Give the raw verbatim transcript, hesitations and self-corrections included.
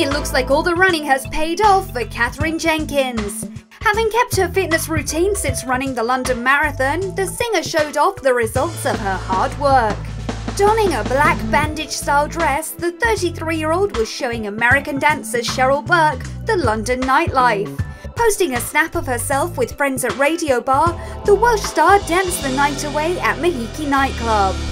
It looks like all the running has paid off for Katherine Jenkins. Having kept her fitness routine since running the London Marathon, the singer showed off the results of her hard work. Donning a black bandage-style dress, the thirty-three-year-old was showing American dancer Cheryl Burke the London nightlife. Posting a snap of herself with friends at Radio Bar, the Welsh star danced the night away at Mahiki nightclub.